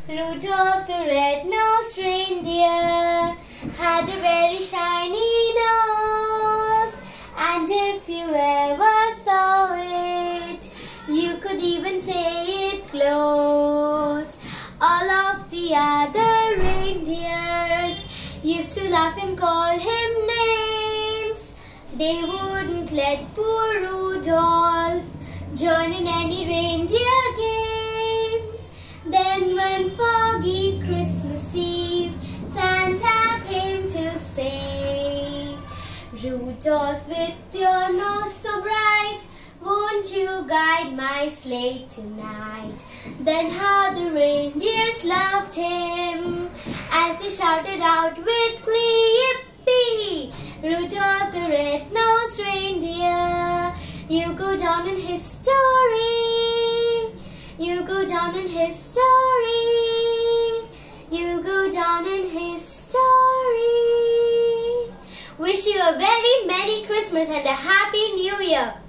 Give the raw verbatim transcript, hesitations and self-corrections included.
Rudolph the red-nosed reindeer had a very shiny nose, and if you ever saw it, you could even say it glows. All of the other reindeers used to laugh and call him names. They wouldn't let poor Rudolph join in any reindeer games. Then one foggy Christmas Eve, Santa came to say, Rudolph, with your nose so bright, won't you guide my sleigh tonight? Then how the reindeers loved him as they shouted out with glee, yippee! Rudolph the red-nosed reindeer, you go down in history. You go down in history. You go down in history. Wish you a very Merry Christmas and a Happy New Year.